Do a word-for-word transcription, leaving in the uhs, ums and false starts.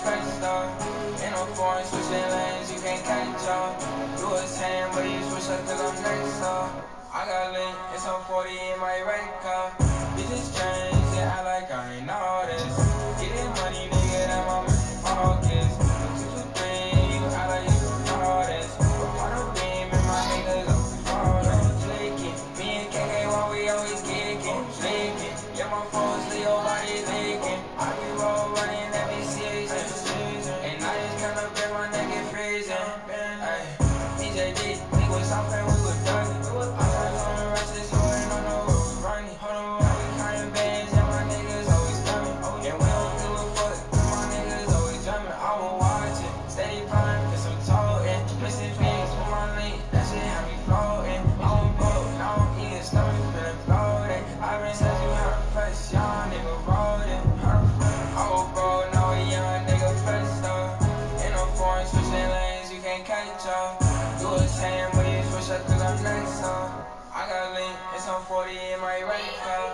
face up. In no foreign switching lanes, you can't catch up. You a ten, but you switch up cause I'm next up. I got lit, it's on forty in my right car. Bitches change, yeah, I like I ain't know this. Getting money, nigga, that my focus. Two to three, you act like you know this. But the beam and my niggas up falling, flicking. Me and K K, while we always kicking, flicking. Yeah, my phone's Leo, body leaking. I be roll running every season. And I just kinda bend my neck and freezing. Ay, D J D, we was off and we was done. I was on the rest of this whole ain't on no road running. Hold on, while we counting bands, and my niggas always coming. And we don't give a fuck, my niggas always jumping. I won't watch it, steady flying, cause I'm toting. Missing things with my link, that shit have me floating. I won't go, now I'm eating stomach, feeling bloated. I been said you had a flesh, young nigga rolling. I was broke, now a young nigga flexed up. In no foreign switching lanes, you can't catch up. You a ten, but you switch up cause I'm next up. I got lit, it's on forty in my right car.